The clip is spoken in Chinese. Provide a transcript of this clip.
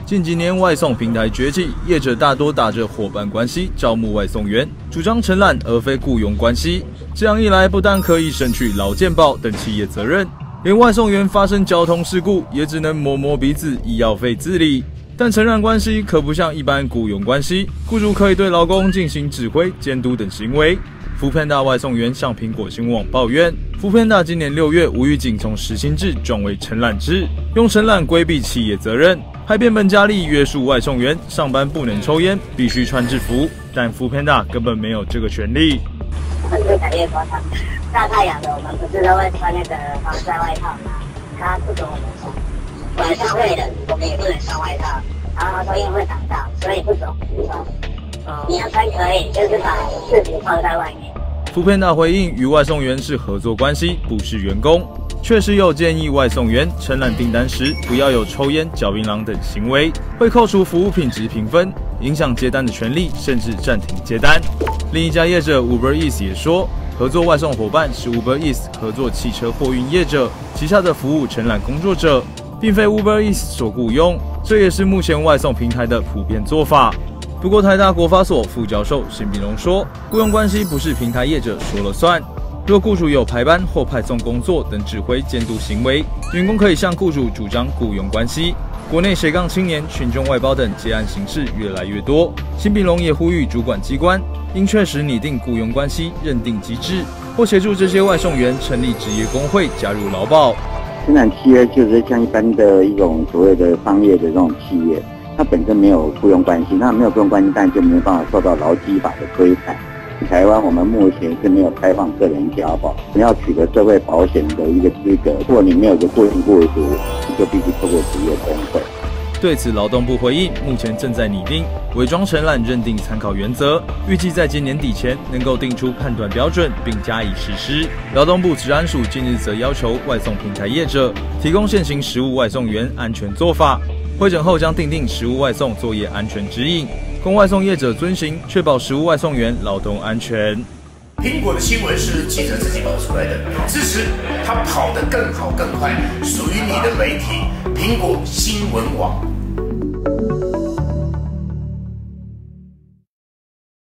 近几年外送平台崛起，业者大多打着伙伴关系招募外送员，主张承揽而非雇佣关系。这样一来，不但可以省去劳健保等企业责任，连外送员发生交通事故也只能摸摸鼻子，医药费自理。但承揽关系可不像一般雇佣关系，雇主可以对劳工进行指挥、监督等行为。Foodpanda 外送员向苹果新闻网抱怨，Foodpanda 今年6月无预警从时薪制转为承揽制，用承揽规避企业责任，还变本加厉约束外送员上班不能抽烟，必须穿制服。但 Foodpanda 根本没有这个权利。 越改越夸张，大太阳的我们不是都会穿那个防晒外套吗？他不准我们穿，晚上会冷，我们也不能穿外套，然后抽烟会挡到，所以不准我们穿。你要穿可以，就是把制服放在外面。 Foodpanda 回应，与外送员是合作关系，不是员工。确实有建议外送员承揽订单时不要有抽烟、嚼槟榔等行为，会扣除服务品质评分，影响接单的权利，甚至暂停接单。另一家业者 Uber Eats 也说，合作外送伙伴是 Uber Eats 合作汽车货运业者旗下的服务承揽工作者，并非 Uber Eats 所雇佣，这也是目前外送平台的普遍做法。不过，台大国发所副教授辛炳荣说，雇佣关系不是平台业者说了算。若雇主有排班或派送工作等指挥监督行为，员工可以向雇主主张雇佣关系。国内斜杠青年、群众外包等接案形式越来越多，辛炳荣也呼吁主管机关应确实拟定雇佣关系认定机制，或协助这些外送员成立职业工会，加入劳保。 生产契约就是像一般的一种所谓的商业的这种企业。它本身没有雇佣关系，那没有雇佣关系，当然就没有办法受到劳基法的规范。台湾我们目前是没有开放个人家保，你要取得社会保险的一个资格，如果你没有个固定雇主，你就必须透过职业工会。 对此，劳动部回应，目前正在拟定伪装承揽认定参考原则，预计在今年底前能够定出判断标准，并加以实施。劳动部职安署近日则要求外送平台业者提供现行食物外送员安全做法。会诊后将订定食物外送作业安全指引，供外送业者遵行，确保食物外送员劳动安全。 苹果的新闻是记者自己跑出来的，支持他跑得更好更快，属于你的媒体苹果新闻网。